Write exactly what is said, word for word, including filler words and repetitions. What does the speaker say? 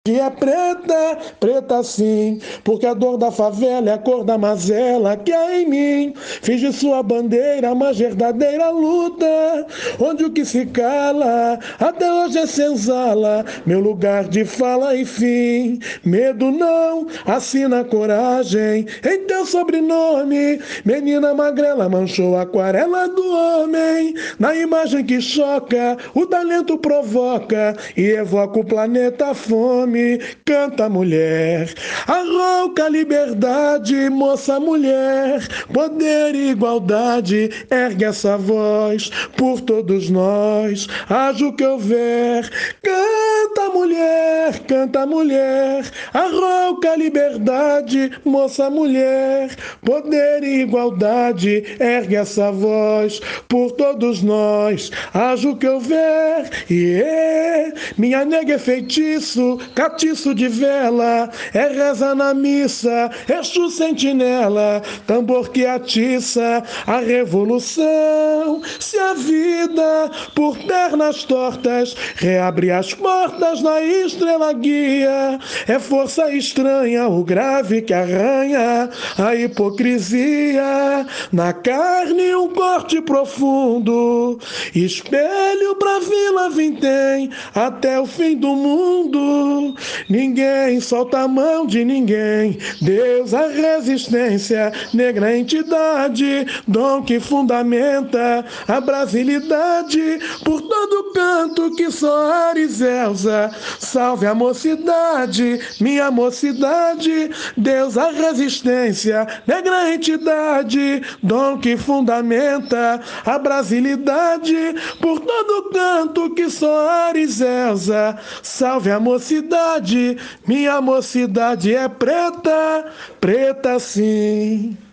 É preta, preta sim, porque a dor da favela é a cor da mazela que há em mim. Fiz de sua bandeira uma verdadeira luta, onde o que se cala até hoje é senzala, meu lugar de fala e fim. Medo não, assina coragem em teu sobrenome. Menina magrela manchou a aquarela do homem, na imagem que choca, o talento provoca e evoca o planeta fome. Canta mulher, a rouca liberdade, moça mulher, poder e igualdade, ergue essa voz por todos nós, haja o que houver. Canta mulher, canta mulher, a rouca liberdade, moça mulher, poder e igualdade, ergue essa voz por todos nós, haja o que houver. E yeah, minha nega é feitiço, catiço de vela, é reza na missa, Exu sentinela, tambor que atiça a revolução. Se a vida por pernas tortas reabre as portas na estrela guia, é força estranha o grave que arranha a hipocrisia. Na carne um corte profundo, espelho pra vila vintém, até o fim do mundo. Ninguém solta a mão de ninguém. Deus a resistência, negra entidade, dom que fundamenta a brasilidade. Por todo canto que só Ares Elza, salve a mocidade, minha mocidade. Deus a resistência, negra entidade, dom que fundamenta a brasilidade. Por todo canto que só Ares Elza, salve a mocidade, minha mocidade é preta, preta sim.